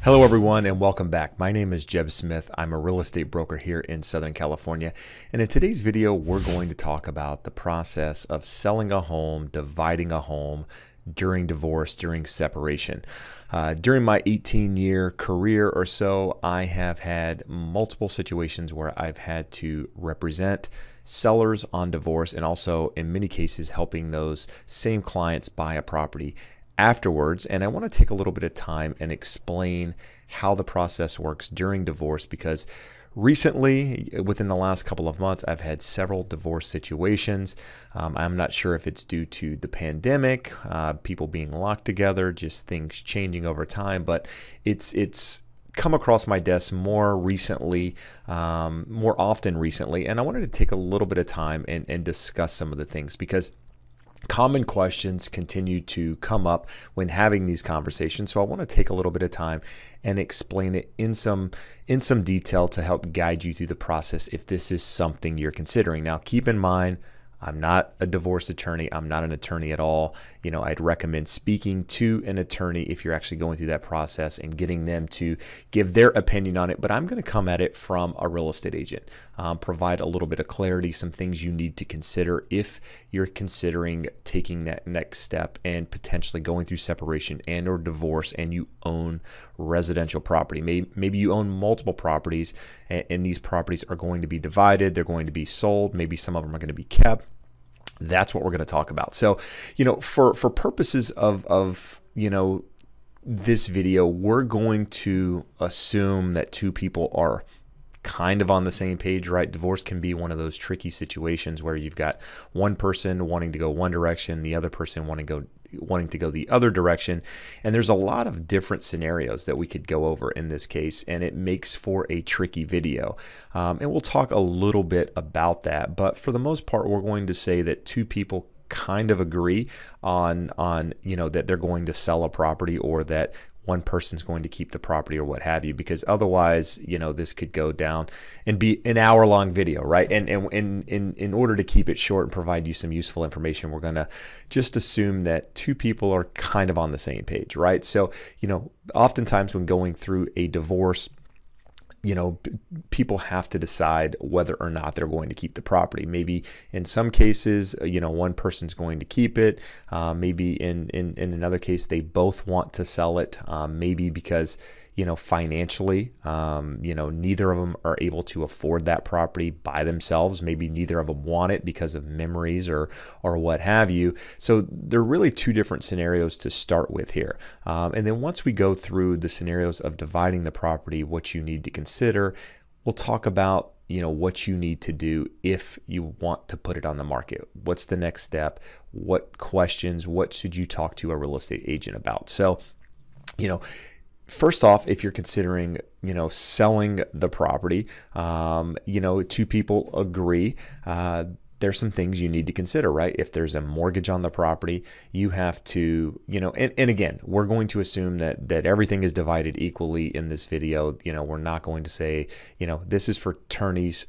Hello everyone and welcome back. My name is Jeb Smith. I'm a real estate broker here in Southern California. And in today's video, we're going to talk about the process of selling a home, dividing a home during divorce, during separation. During my 18-year career or so, I have had multiple situations where I've had to represent sellers on divorce and also in many cases helping those same clients buy a property afterwards. And I want to take a little bit of time and explain how the process works during divorce, because recently, within the last couple of months, I've had several divorce situations. I'm not sure if it's due to the pandemic, people being locked together, just things changing over time, but it's come across my desk more recently, more often recently, and I wanted to take a little bit of time and discuss some of the things, because common questions continue to come up when having these conversations. So I want to take a little bit of time and explain it in some detail to help guide you through the process if this is something you're considering. Now, keep in mind, I'm not a divorce attorney. I'm not an attorney at all. You know, I'd recommend speaking to an attorney if you're actually going through that process and getting them to give their opinion on it. But I'm going to come at it from a real estate agent, provide a little bit of clarity, some things you need to consider if you're considering taking that next step and potentially going through separation and or divorce and you own residential property. Maybe you own multiple properties and these properties are going to be divided. They're going to be sold. Maybe some of them are going to be kept. That's what we're going to talk about. So, you know, for purposes of you know, this video, we're going to assume that two people are kind of on the same page, right? Divorce can be one of those tricky situations where you've got one person wanting to go one direction, the other person wanting to go the other direction. And there's a lot of different scenarios that we could go over in this case, and it makes for a tricky video. And we'll talk a little bit about that. But for the most part, we're going to say that two people kind of agree on you know, that they're going to sell a property, or that one person's going to keep the property, or what have you, because otherwise, you know, this could go down and be an hour-long video, right? And in order to keep it short and provide you some useful information, we're going to just assume that two people are kind of on the same page, right? So, you know, oftentimes when going through a divorce, you know, people have to decide whether or not they're going to keep the property. Maybe in some cases, you know, one person's going to keep it. Maybe in another case, they both want to sell it. Maybe because, you know, financially, you know, neither of them are able to afford that property by themselves. Maybe neither of them want it because of memories or what have you. So there are really two different scenarios to start with here. And then once we go through the scenarios of dividing the property, what you need to consider, we'll talk about, you know, what you need to do if you want to put it on the market. What's the next step? What questions? What should you talk to a real estate agent about? So, you know, first off, if you're considering, you know, selling the property, you know, two people agree, there's some things you need to consider, right? If there's a mortgage on the property, you have to, you know, and again, we're going to assume that everything is divided equally in this video. You know, we're not going to say, you know, this is for attorneys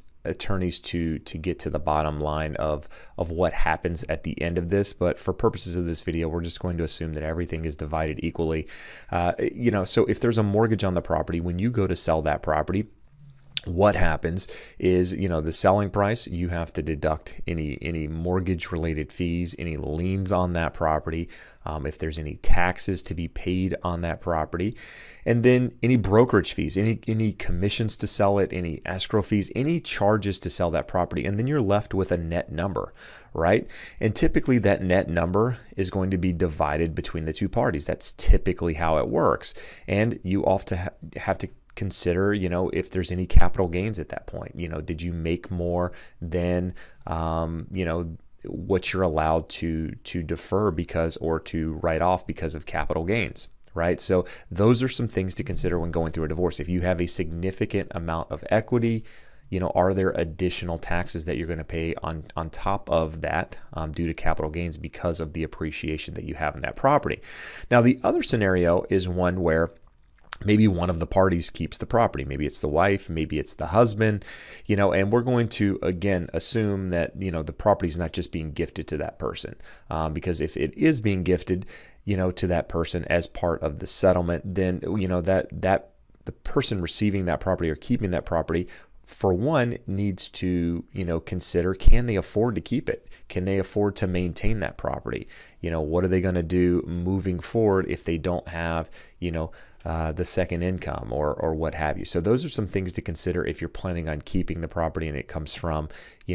to get to the bottom line of what happens at the end of this. But for purposes of this video, we're just going to assume that everything is divided equally. You know, so if there's a mortgage on the property, when you go to sell that property, what happens is, you know, the selling price, you have to deduct any mortgage related fees, any liens on that property, if there's any taxes to be paid on that property, and then any brokerage fees, any commissions to sell it, any escrow fees, any charges to sell that property, and then you're left with a net number, right? And typically that net number is going to be divided between the two parties. That's typically how it works. And you often have to consider, you know, if there's any capital gains at that point. You know, did you make more than, you know, what you're allowed to defer because, or to write off because of capital gains, right? So those are some things to consider when going through a divorce. If you have a significant amount of equity, you know, are there additional taxes that you're going to pay on top of that due to capital gains because of the appreciation that you have in that property? Now, the other scenario is one where maybe one of the parties keeps the property. Maybe it's the wife, maybe it's the husband, you know, and we're going to, again, assume that, you know, the property is not just being gifted to that person. Because if it is being gifted, to that person as part of the settlement, then, that the person receiving that property or keeping that property, for one, needs to, consider, can they afford to keep it? Can they afford to maintain that property? What are they going to do moving forward if they don't have, the second income or what have you? So those are some things to consider if you're planning on keeping the property and it comes from,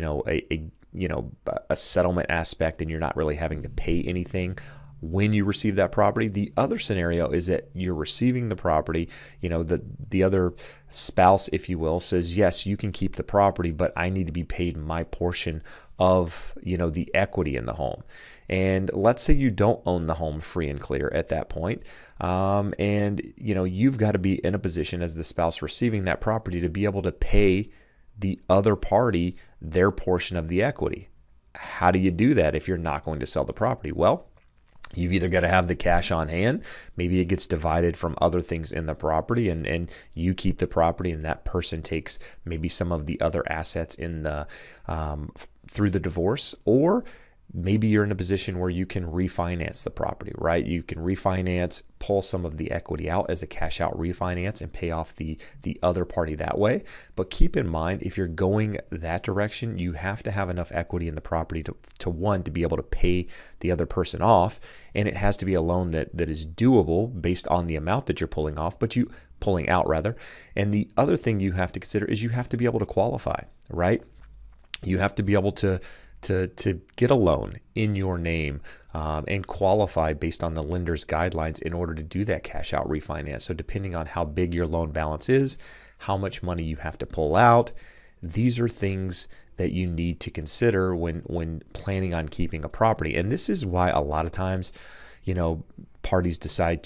a settlement aspect and you're not really having to pay anything when you receive that property. The other scenario is that you're receiving the property, the other spouse, if you will, says, yes, you can keep the property, but I need to be paid my portion of, the equity in the home. And let's say you don't own the home free and clear at that point. And, you've got to be in a position as the spouse receiving that property to be able to pay the other party their portion of the equity. How do you do that if you're not going to sell the property? Well, you've either got to have the cash on hand. Maybe it gets divided from other things in the property and you keep the property and that person takes maybe some of the other assets in the through the divorce. Or maybe you're in a position where you can refinance the property, right? You can refinance, pull some of the equity out as a cash out refinance and pay off the other party that way. But keep in mind, if you're going that direction, you have to have enough equity in the property to one, to be able to pay the other person off. And it has to be a loan that is doable based on the amount that you're pulling out rather. And the other thing you have to consider is you have to be able to qualify, right? You have to be able to get a loan in your name and qualify based on the lender's guidelines in order to do that cash out refinance. So depending on how big your loan balance is, how much money you have to pull out, these are things that you need to consider when planning on keeping a property. And this is why a lot of times, both parties decide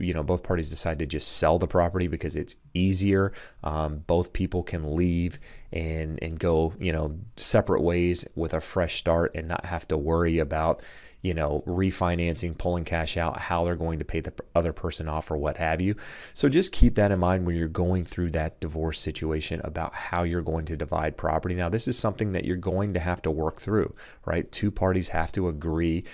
to just sell the property because it's easier. Both people can leave and go, separate ways with a fresh start and not have to worry about, refinancing, pulling cash out, how they're going to pay the other person off or what have you. So just keep that in mind when you're going through that divorce situation about how you're going to divide property. Now, this is something that you're going to have to work through, right? Two parties have to agree,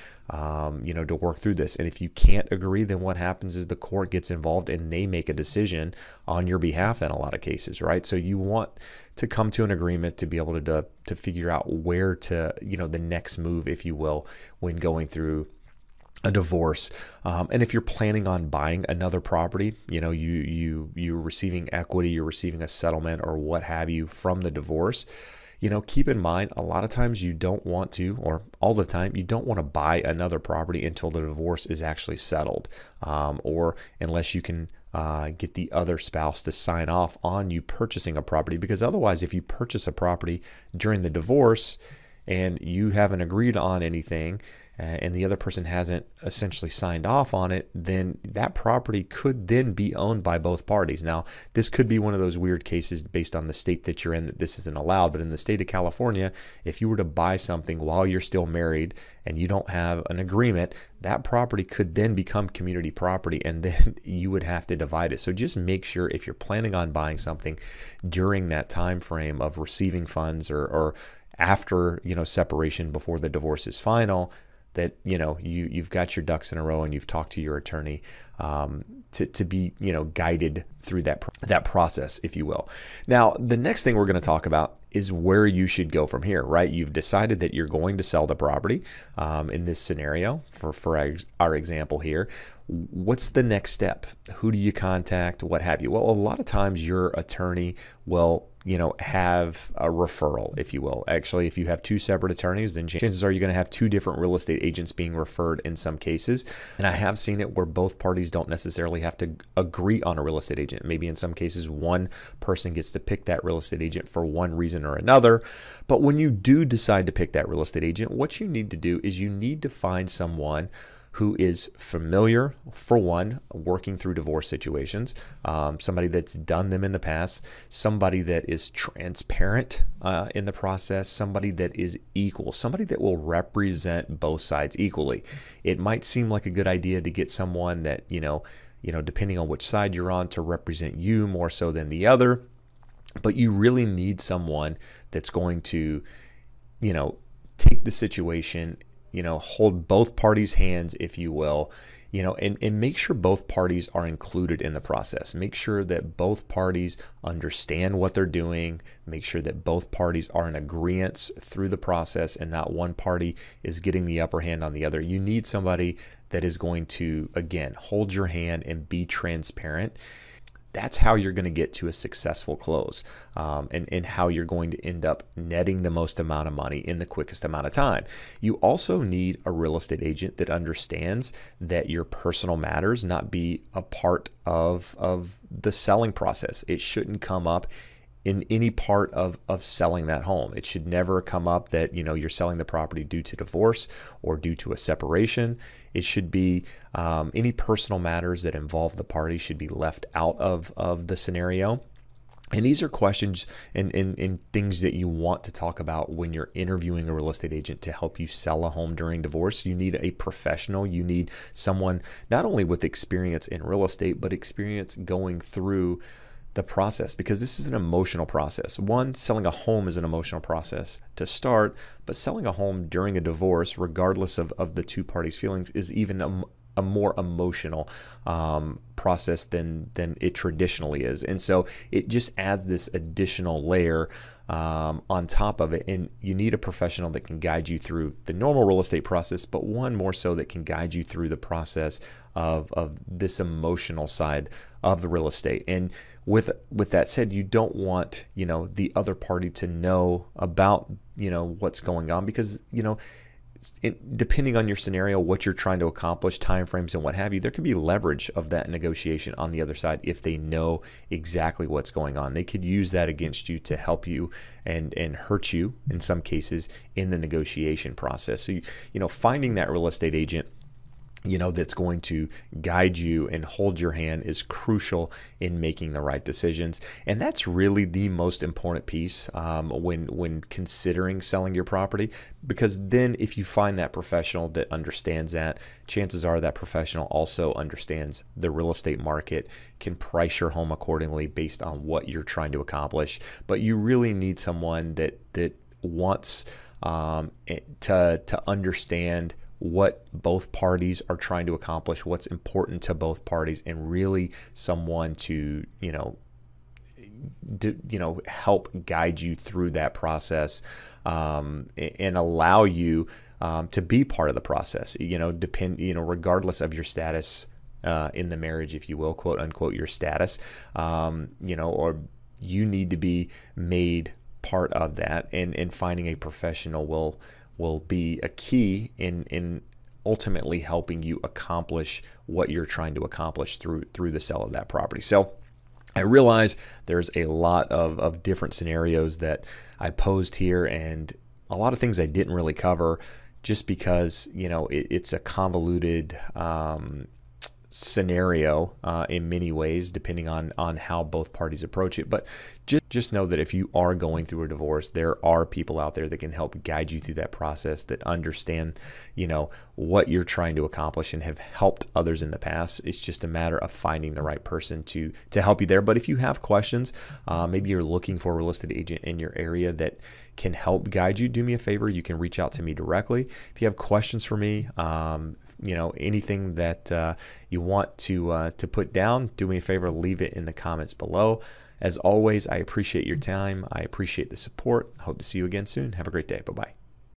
to work through this. And if you can't agree, then what happens is the court gets involved and they make a decision on your behalf in a lot of cases, right? So you want to come to an agreement to be able to figure out where to, the next move, if you will, when going through a divorce. And if you're planning on buying another property, you're receiving equity, you're receiving a settlement or what have you from the divorce, keep in mind, a lot of times you don't want to, or all the time, you don't want to buy another property until the divorce is actually settled, or unless you can get the other spouse to sign off on you purchasing a property. Because otherwise, if you purchase a property during the divorce and you haven't agreed on anything, and the other person hasn't essentially signed off on it, then that property could then be owned by both parties. Now, this could be one of those weird cases based on the state that you're in that this isn't allowed, but in the state of California, if you were to buy something while you're still married and you don't have an agreement, that property could then become community property and then you would have to divide it. So just make sure if you're planning on buying something during that time frame of receiving funds or after, separation before the divorce is final, that you've got your ducks in a row and you've talked to your attorney to be guided through that process, if you will. Now, the next thing we're going to talk about is where you should go from here, right? You've decided that you're going to sell the property in this scenario for our example here. What's the next step? Who do you contact? What have you? Well, a lot of times your attorney will have a referral, if you will. Actually, if you have two separate attorneys, then chances are you're going to have two different real estate agents being referred in some cases. And I have seen it where both parties don't necessarily have to agree on a real estate agent. Maybe in some cases, one person gets to pick that real estate agent for one reason or another. But when you do decide to pick that real estate agent, what you need to do is you need to find someone who is familiar, for one, working through divorce situations, somebody that's done them in the past, somebody that is transparent in the process, somebody that is equal, somebody that will represent both sides equally. It might seem like a good idea to get someone that, depending on which side you're on, to represent you more so than the other, but you really need someone that's going to, take the situation, hold both parties' hands, if you will, and make sure both parties are included in the process. Make sure that both parties understand what they're doing. Make sure that both parties are in agreement through the process and not one party is getting the upper hand on the other. You need somebody that is going to, again, hold your hand and be transparent. That's how you're going to get to a successful close, and how you're going to end up netting the most amount of money in the quickest amount of time. You also need a real estate agent that understands that your personal matters not be a part of the selling process. It shouldn't come up in any part of selling that home. It should never come up that you're selling the property due to divorce or due to a separation. It should be any personal matters that involve the party should be left out of the scenario. And these are questions and things that you want to talk about when you're interviewing a real estate agent to help you sell a home during divorce. You need a professional. You need someone not only with experience in real estate, but experience going through the process, because this is an emotional process. One, selling a home is an emotional process to start, but selling a home during a divorce, regardless of the two parties' feelings, is even a more emotional process than it traditionally is. And so it just adds this additional layer on top of it. And you need a professional that can guide you through the normal real estate process, but one more so that can guide you through the process of this emotional side of the real estate. And with that said, you don't want the other party to know about what's going on, because depending on your scenario, what you're trying to accomplish, timeframes and what have you, there could be leverage of that negotiation on the other side if they know exactly what's going on. They could use that against you to help you and hurt you in some cases in the negotiation process. So finding that real estate agent that's going to guide you and hold your hand is crucial in making the right decisions. And that's really the most important piece when considering selling your property, because then if you find that professional that understands that, chances are that professional also understands the real estate market, can price your home accordingly based on what you're trying to accomplish. But you really need someone that wants to understand what both parties are trying to accomplish, what's important to both parties, and really someone to help guide you through that process, and allow you to be part of the process. Regardless of your status in the marriage, if you will, quote unquote, your status, or you need to be made part of that, and finding a professional will be a key in ultimately helping you accomplish what you're trying to accomplish through the sale of that property. So I realize there's a lot of different scenarios that I posed here, and a lot of things I didn't really cover just because it's a convoluted scenario in many ways, depending on how both parties approach it. But just know that if you are going through a divorce, there are people out there that can help guide you through that process, that understand what you're trying to accomplish and have helped others in the past. It's just a matter of finding the right person to help you there. But if you have questions, maybe you're looking for a real estate agent in your area that can help guide you, do me a favor, you can reach out to me directly. If you have questions for me, anything that you want to put down, do me a favor, leave it in the comments below. As always, I appreciate your time. I appreciate the support. I hope to see you again soon. Have a great day. Bye-bye.